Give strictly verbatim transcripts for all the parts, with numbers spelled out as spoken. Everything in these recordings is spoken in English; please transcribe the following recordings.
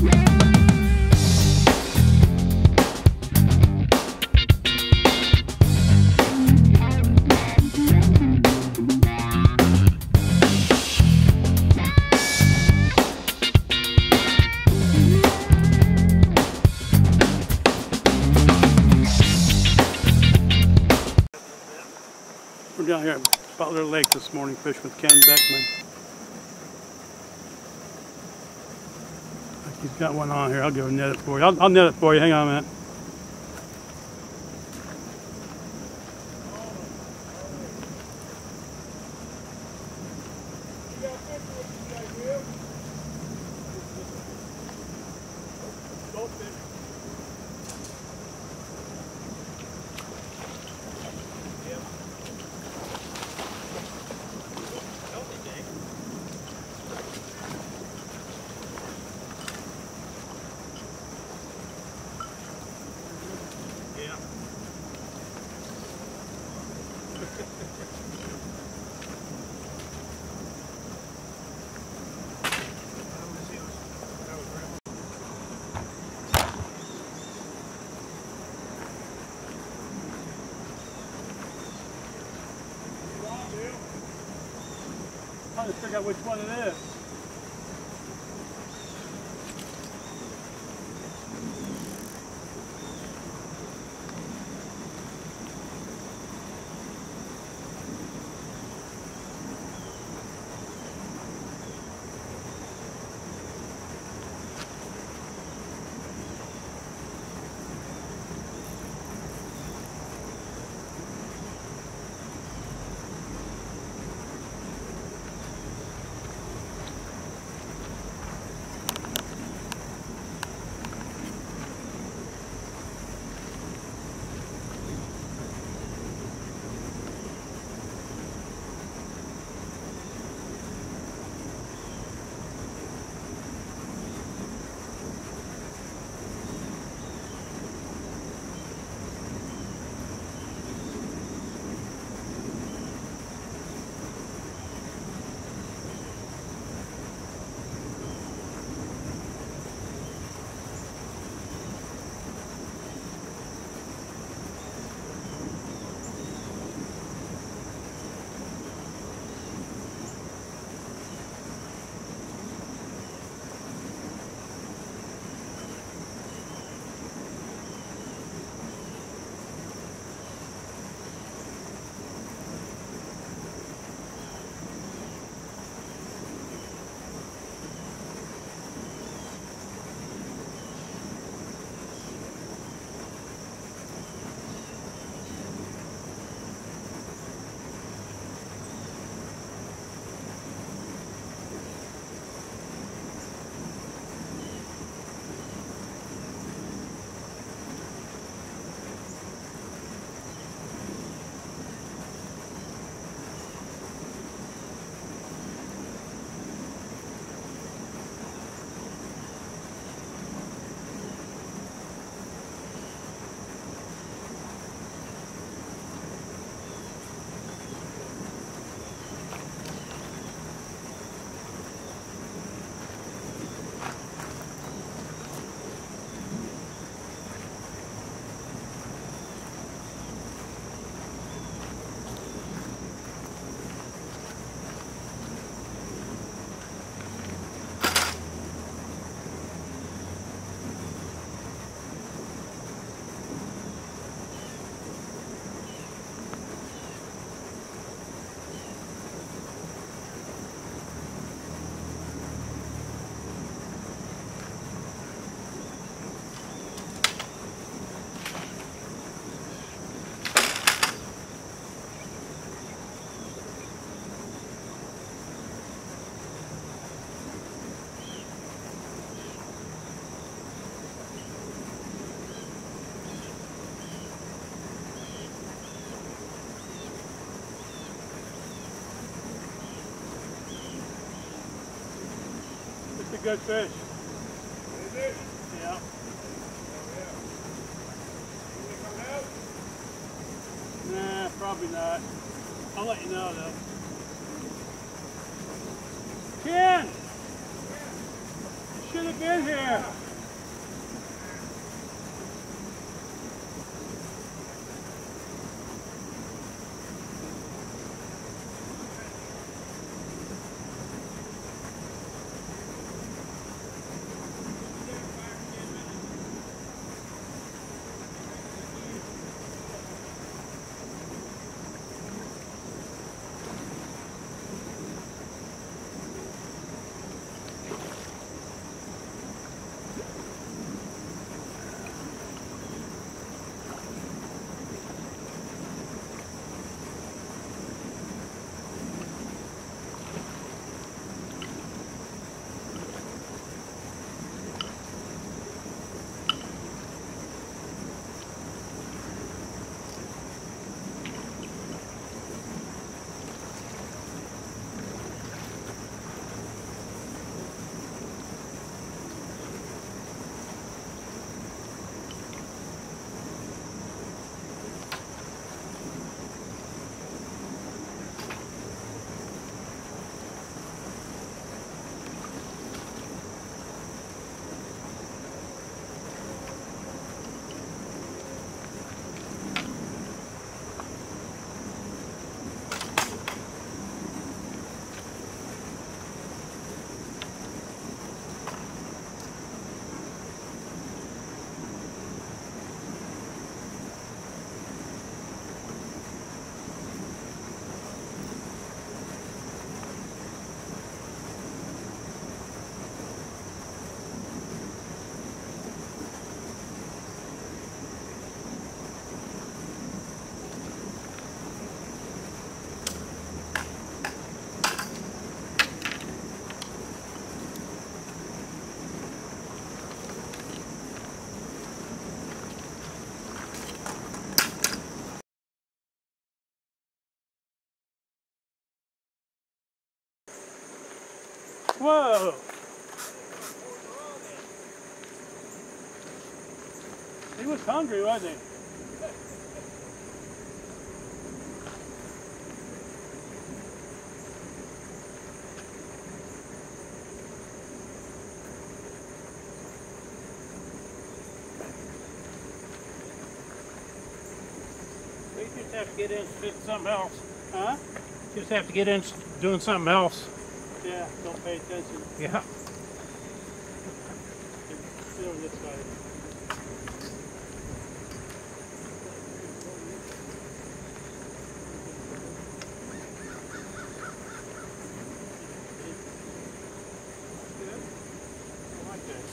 We're down here at Butler Lake this morning fishing with Ken Beckman. He's got one on here. I'll go net it for you. I'll, I'll net it for you. Hang on a minute. I'm trying to figure out which one it is. It's a good fish. Is it? Yeah. Oh, yeah. Nah, probably not. I'll let you know though. Ken! You should have been here? Whoa! He was hungry, wasn't he? We just have to get in doing something else. Huh? Just have to get in doing something else. Yeah, don't pay attention. Yeah. Sit on this side. Good? I like that.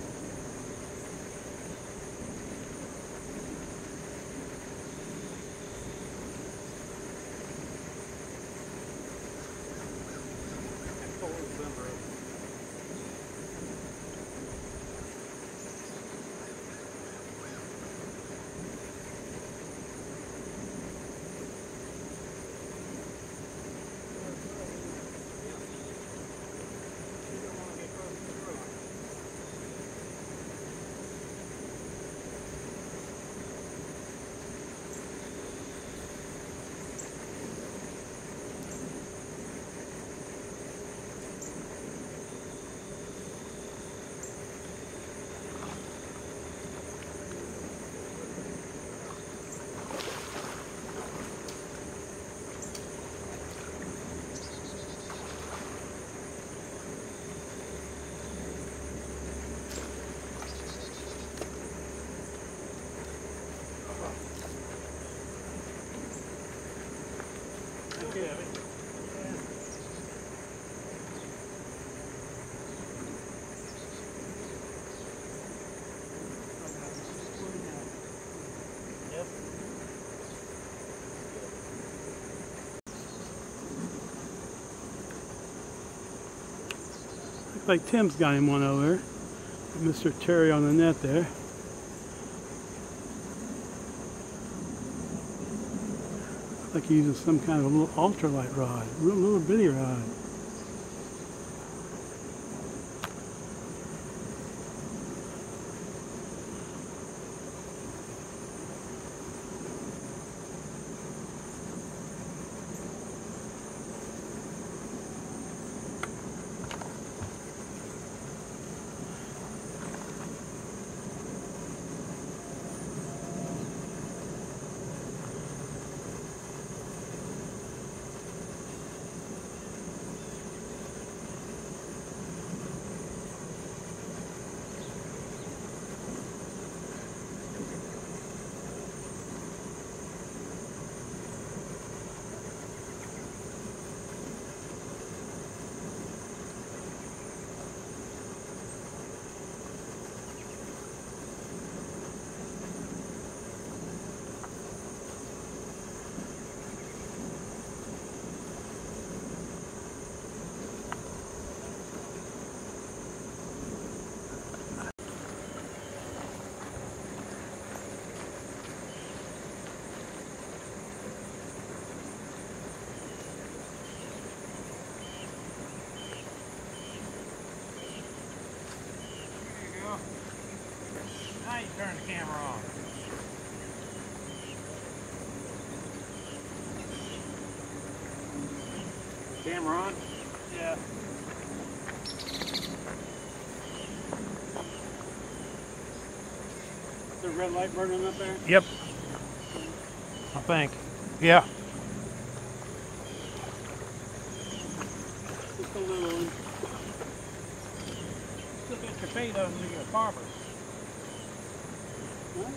Okay. Looks like Tim's got him one over there. Mister Terry on the net there. Like he's using some kind of a little ultralight rod, a real little bitty rod. turn the camera on. Camera on? Yeah. Is the red light burning up there? Yep. I think. Yeah. Just a little one. Still get your feet over to your barber. Huh?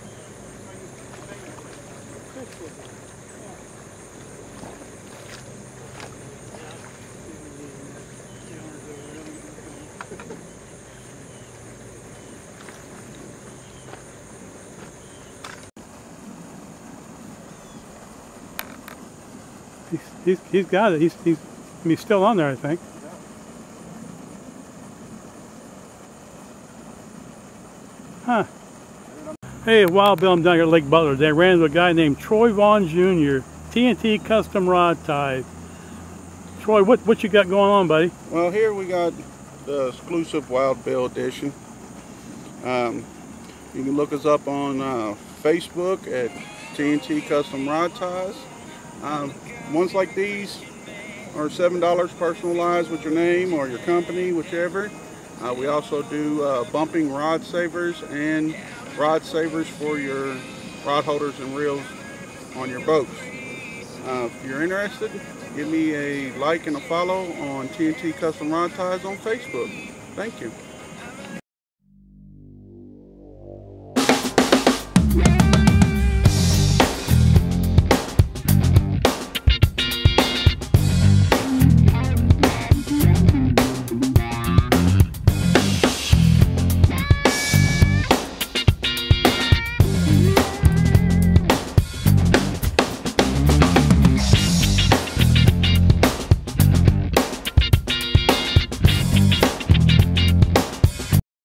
He's, he's, he's got it. He's, he's, he's still on there, I think. Huh. Hey, Wild Bill, I'm down here at Lake Butler. They ran into a guy named Troy Vaughn Junior T N T Custom Rod Ties. Troy, what, what you got going on, buddy? Well, here we got the exclusive Wild Bill edition. Um, you can look us up on uh, Facebook at T N T Custom Rod Ties. Um, ones like these are seven dollars personalized with your name or your company, whichever. Uh, we also do uh, bumping rod savers and rod savers for your rod holders and reels on your boats. Uh, if you're interested, give me a like and a follow on T N T Custom Rod Ties on Facebook. Thank you.